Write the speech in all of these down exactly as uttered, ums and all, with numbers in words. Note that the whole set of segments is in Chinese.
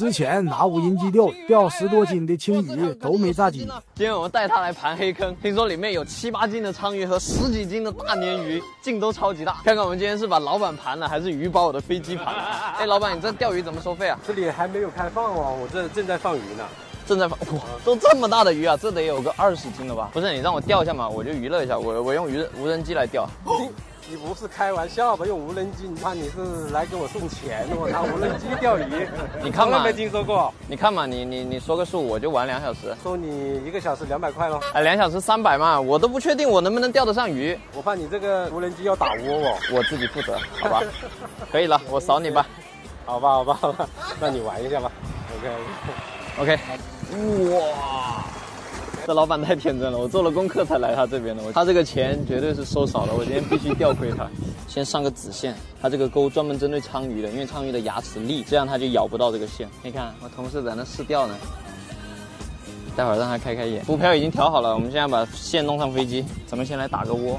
之前拿无人机钓鱼，钓十多斤的青鱼都没炸鸡。 今天我们带他来盘黑坑，听说里面有七八斤的鲳鱼和十几斤的大鲶鱼，劲都超级大。看看我们今天是把老板盘了，还是鱼把我的飞机盘了？哎，老板，你这钓鱼怎么收费啊？ 这里还没有开放哦，我这正在放鱼呢。 正在放，哇，都这么大的鱼啊，这得有个二十斤了吧？不是，你让我钓一下嘛，我就娱乐一下，我我用鱼无人机来钓。 你不是开玩笑吧？用无人机，你看你是来给我送钱的，我拿无人机钓鱼， 你看嘛， 没听说过。 你看嘛，你你你说个数，我就玩两小时， 收你一个小时两百块咯。 哎，两小时三百嘛，我都不确定我能不能钓得上鱼。 我怕你这个无人机要打窝哦， 我自己负责，好吧？可以了，我扫你吧。 好吧，好吧，好吧，让你玩一下吧。 OK，OK。哇！这老板太天真了，我做了功课才来他这边的。他这个钱绝对是收少了，我今天必须吊亏他。先上个子线，他这个钩专门针对鲳鱼的，因为鲳鱼的牙齿利，这样他就咬不到这个线。你看，我同事在那试钓呢，待会儿让他开开眼。浮漂已经调好了，我们现在把线弄上飞机，咱们先来打个窝。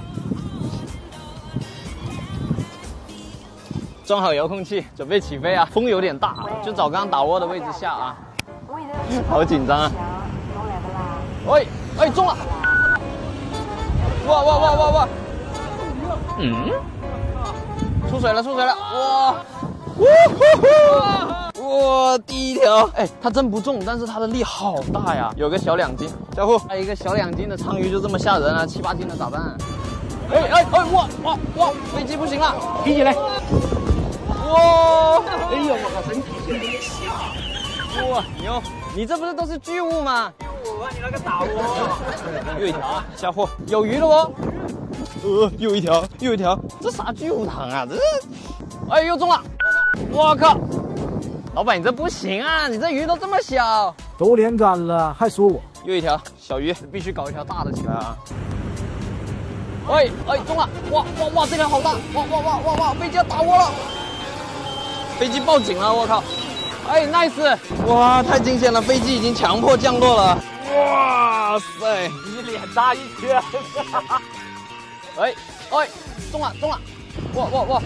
装好遥控器，准备起飞啊！风有点大，就找刚刚打窝的位置下啊。好紧张啊！喂，哎，中了！哇哇哇哇哇！嗯，出水了，出水了！哇！哇，第一条！哎，它真不重，但是它的力好大呀，有个小两斤。小虎，还有一个小两斤的鲳鱼就这么吓人啊，七八斤的咋办？哎哎哎！哇哇哇！飞机不行了，提起来！哇！哎呀，我靠，真体小！哇，牛！你这不是都是巨物吗？我你那个打窝，又一条，小伙有鱼了哦！呃，又一条，又一条，这啥巨无堂啊？这是，哎，又中了！我靠！老板，你这不行啊！你这鱼都这么小， 都连干了还说我？ 又一条小鱼，必须搞一条大的起来啊！喂，哎，中了！哇哇哇，这条好大！哇哇哇哇哇，飞机要打窝了！飞机报警了！我靠！哎 ，nice！ 哇，太惊险了！飞机已经强迫降落了。哇塞，你脸大一圈！哎哎，中了中了！哇哇哇！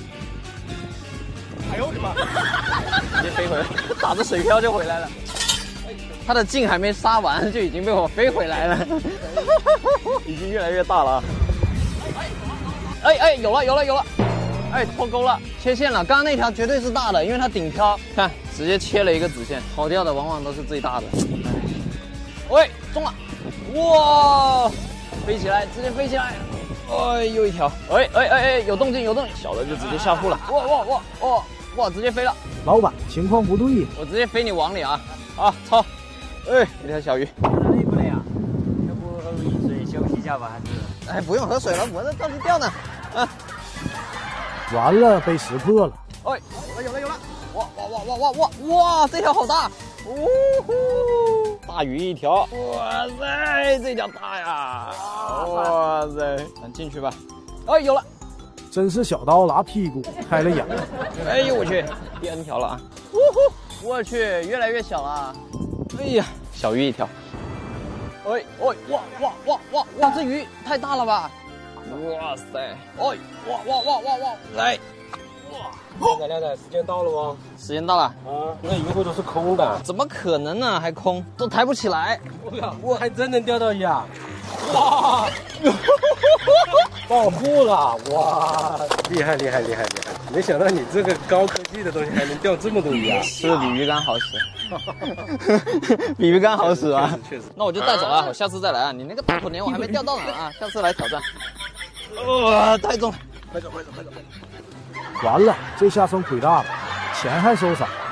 哎呦我的妈！直接飞回来，打着水漂就回来了。它的劲还没杀完，就已经被我飞回来了，已经越来越大了。哎哎，有了有了有了！哎，脱钩了，切线了。刚刚那条绝对是大的，因为它顶漂，看直接切了一个子线。好钓的往往都是最大的。喂，中了！哇，飞起来，直接飞起来！哎，又一条！哎哎哎哎，有动静有动静，小的就直接下腹了。哇哇哇哇哇，直接飞了！ 老板，情况不对， 我直接飞你网里啊！啊，操！哎，一条小鱼。 累不累啊？要不喝口水休息一下吧？还是？ 哎，不用喝水了，我这着急钓呢。啊！ 完了，被识破了。 哎，有了有了有了！哇哇哇哇哇哇哇！这条好大！呜呼，大鱼一条！哇塞，这条大呀！哇塞，咱进去吧。哎，有了！ 真是小刀拉屁股，开了眼了。 哎呦我去，第 N 条了啊！呜呼，我去，越来越小了。哎呀，小鱼一条。哎哎，哇哇哇哇哇，这鱼太大了吧！哇塞！哎，哇哇哇哇哇！来， 哇！亮仔亮仔，时间到了哦。 时间到了。 啊，那鱼会都是空的。 怎么可能呢？还空，都抬不起来。 我还真能钓到鱼啊！哇！爆破了！哇！厉害厉害厉害厉害！没想到你这个高科技的东西还能钓这么多鱼啊！ 是不是比鱼竿好使？比鱼竿好使啊！确实。那我就带走了，我下次再来啊！你那个大腿鲢我还没钓到呢啊！下次来挑战。哇，太重了！快走快走快走！ 完了，这下算亏大了，钱还收少。